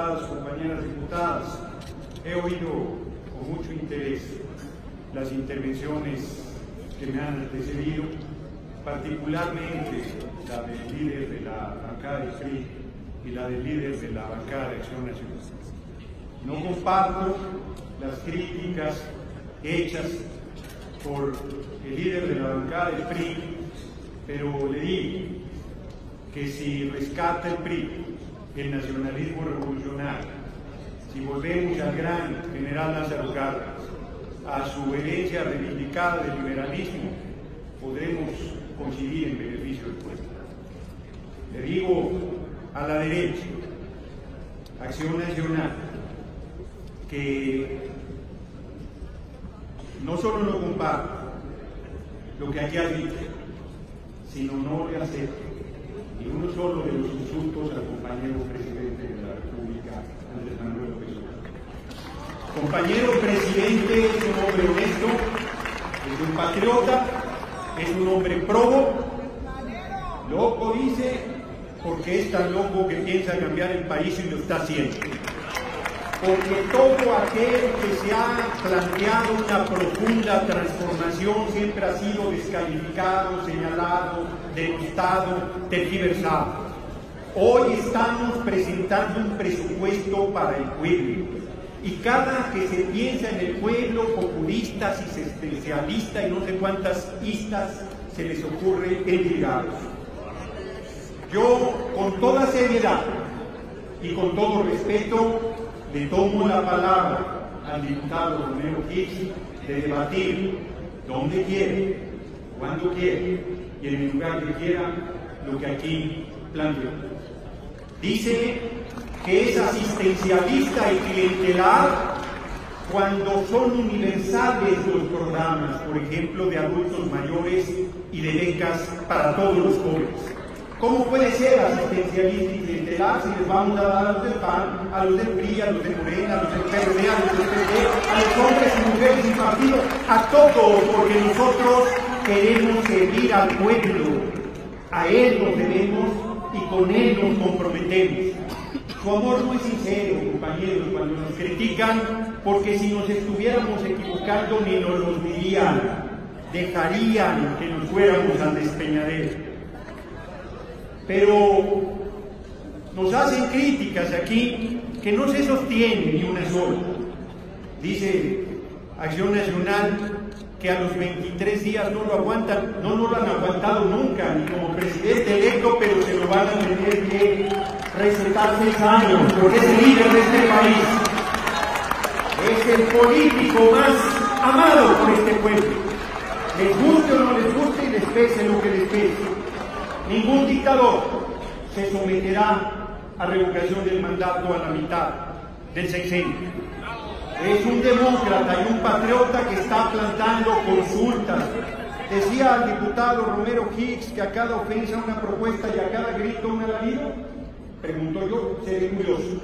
diputados, compañeras diputadas, he oído con mucho interés las intervenciones que me han antecedido, particularmente la del líder de la bancada del PRI y la del líder de la bancada de Acción Nacional. No comparto las críticas hechas por el líder de la bancada del PRI, pero le digo que si rescata el PRI el nacionalismo revolucionario, si volvemos al gran general Lázaro Cárdenas, a su herencia reivindicada del liberalismo, podremos coincidir en beneficio del pueblo. Le digo a la derecha, Acción Nacional, que no solo no comparto lo que aquí ha dicho, sino no le acepto ni uno solo de los insultos al compañero presidente de la República, Andrés Manuel López Obrador. Compañero presidente es un hombre honesto, es un patriota, es un hombre probo, loco dice, porque es tan loco que piensa cambiar el país y lo está haciendo. Porque todo aquel que se ha planteado una profunda transformación siempre ha sido descalificado, señalado, denostado, tergiversado. Hoy estamos presentando un presupuesto para el pueblo y cada que se piensa en el pueblo, populistas, existencialistas y no sé cuántas istas se les ocurre endilgados. Yo, con toda seriedad y con todo respeto, le tomo la palabra al diputado Romero Hicks de debatir donde quiere, cuando quiere y en el lugar que quiera lo que aquí planteó. Dice que es asistencialista y clientelar cuando son universales los programas, por ejemplo, de adultos mayores y de becas para todos los jóvenes. ¿Cómo puede ser asistencialista y clientelar si les vamos a dar a los del PAN, a los del PRI, a los de Morena, a los del PRD, a los del PD, a los hombres y mujeres sin partido, a todos, porque nosotros queremos servir al pueblo, a él nos debemos y con él nos comprometemos. Su amor no es sincero, compañeros, cuando nos critican, porque si nos estuviéramos equivocando ni nos los dirían, dejarían que nos fuéramos al despeñadero. Pero nos hacen críticas aquí que no se sostienen ni una sola. Dice Acción Nacional que a los 23 días no lo aguantan, no lo han aguantado nunca, ni como presidente electo, pero se lo van a tener que recetar 6 años, porque es el líder de este país. Es el político más amado por este pueblo. Les guste o no les guste y les pese lo que les pese. Ningún dictador se someterá a revocación del mandato a la mitad del sexenio. Es un demócrata y un patriota que está plantando consultas. Decía el diputado Romero Hicks que a cada ofensa una propuesta y a cada grito un alarido. Pregunto yo, seré curioso.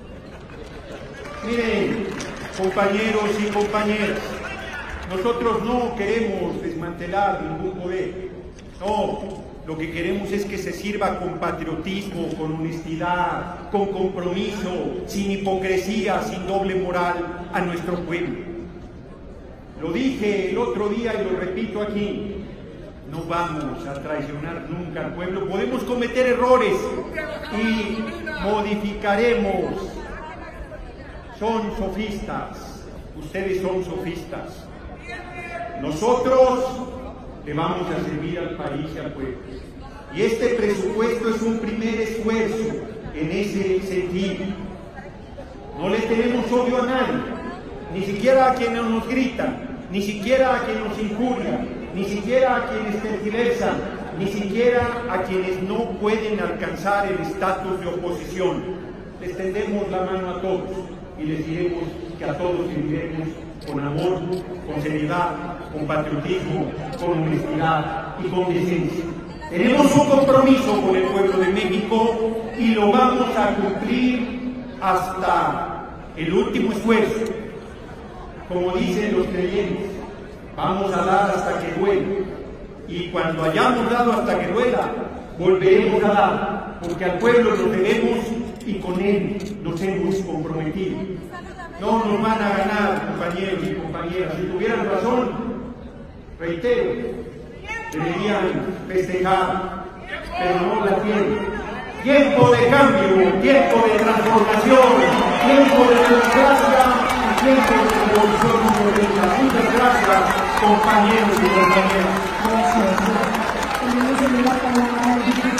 Miren, compañeros y compañeras, nosotros no queremos desmantelar ningún poder. No. Lo que queremos es que se sirva con patriotismo, con honestidad, con compromiso, sin hipocresía, sin doble moral a nuestro pueblo. Lo dije el otro día y lo repito aquí, no vamos a traicionar nunca al pueblo. Podemos cometer errores y modificaremos. Son sofistas, ustedes son sofistas. Nosotros le vamos a servir al país y al pueblo. Y este presupuesto es un primer esfuerzo en ese sentido. No le tenemos odio a nadie, ni siquiera a quienes nos gritan, ni siquiera a quienes nos injurian, ni siquiera a quienes tergiversan, ni siquiera a quienes no pueden alcanzar el estatus de oposición. Les tendemos la mano a todos y les diremos que a todos serviremos con amor, con seriedad, con patriotismo, con honestidad y con decencia. Tenemos un compromiso con el pueblo de México y lo vamos a cumplir hasta el último esfuerzo. Como dicen los creyentes, vamos a dar hasta que duela. Y cuando hayamos dado hasta que duela, volveremos a dar. porque al pueblo lo debemos y con él nos hemos comprometido. No nos van a ganar, compañeros y compañeras. Si tuvieran razón, reitero, deberían festejar, pero no la tienen. Tiempo de cambio, tiempo de transformación, tiempo de democracia y tiempo de revolución violenta. Muchas gracias, compañeros y compañeras. Gracias.